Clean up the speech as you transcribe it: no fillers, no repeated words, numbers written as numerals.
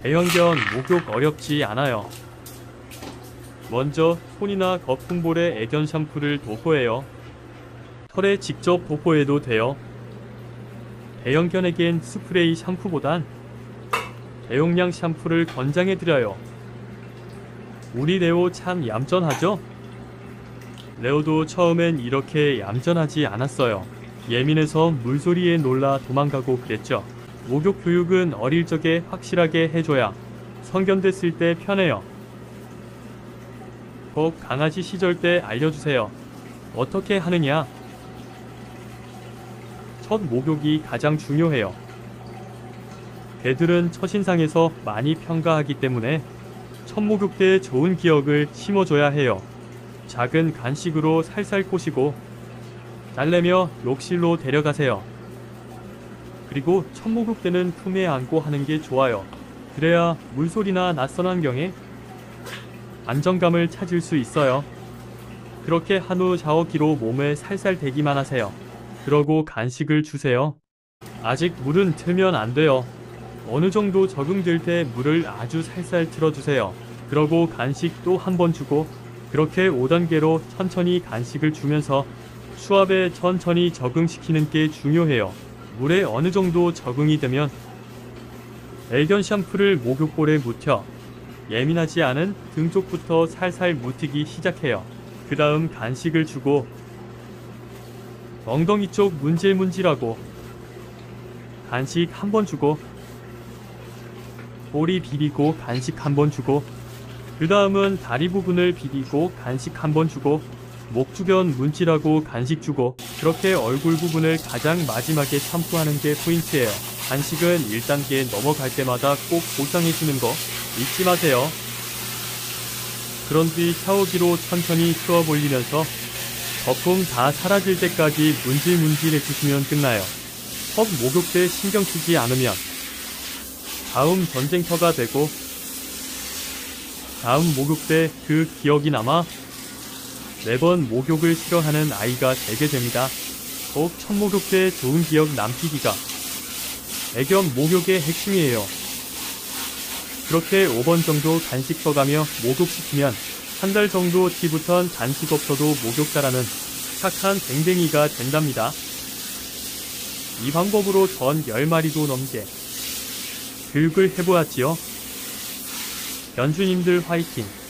대형견 목욕 어렵지 않아요. 먼저 손이나 거품볼에 애견 샴푸를 도포해요. 털에 직접 도포해도 돼요. 대형견에겐 스프레이 샴푸보단 대용량 샴푸를 권장해드려요. 우리 레오 참 얌전하죠? 레오도 처음엔 이렇게 얌전하지 않았어요. 예민해서 물소리에 놀라 도망가고 그랬죠. 목욕 교육은 어릴 적에 확실하게 해줘야 성견됐을 때 편해요. 꼭 강아지 시절 때 알려주세요. 어떻게 하느냐? 첫 목욕이 가장 중요해요. 개들은 첫인상에서 많이 평가하기 때문에 첫 목욕 때 좋은 기억을 심어줘야 해요. 작은 간식으로 살살 꼬시고 달래며 욕실로 데려가세요. 그리고 첫 목욕 때는 품에 안고 하는 게 좋아요. 그래야 물소리나 낯선 환경에 안정감을 찾을 수 있어요. 그렇게 한 후 샤워기로 몸에 살살 대기만 하세요. 그러고 간식을 주세요. 아직 물은 틀면 안 돼요. 어느 정도 적응될 때 물을 아주 살살 틀어주세요. 그러고 간식 또 한 번 주고 그렇게 5단계로 천천히 간식을 주면서 수압에 천천히 적응시키는 게 중요해요. 물에 어느 정도 적응이 되면 애견 샴푸를 목욕볼에 묻혀 예민하지 않은 등 쪽부터 살살 묻히기 시작해요. 그 다음 간식을 주고 엉덩이 쪽 문질문질하고 간식 한 번 주고 꼬리 비비고 간식 한 번 주고 그 다음은 다리 부분을 비비고 간식 한 번 주고 목 주변 문질하고 간식 주고 그렇게 얼굴 부분을 가장 마지막에 샴푸하는 게 포인트예요. 간식은 1단계 넘어갈 때마다 꼭 보상해주는 거 잊지 마세요. 그런 뒤 샤워기로 천천히 틀어볼리면서 거품 다 사라질 때까지 문질문질 해주시면 끝나요. 첫 목욕 때 신경 쓰지 않으면 다음 전쟁터가 되고 다음 목욕 때 그 기억이 남아 매번 목욕을 싫어하는 아이가 되게 됩니다. 꼭 첫 목욕 때 좋은 기억 남기기가 애견 목욕의 핵심이에요. 그렇게 5번 정도 간식 써가며 목욕시키면 한 달 정도 뒤부턴 간식 없어도 목욕 잘하는 착한 댕댕이가 된답니다. 이 방법으로 전 10마리도 넘게 교육을 해보았지요. 견주님들 화이팅!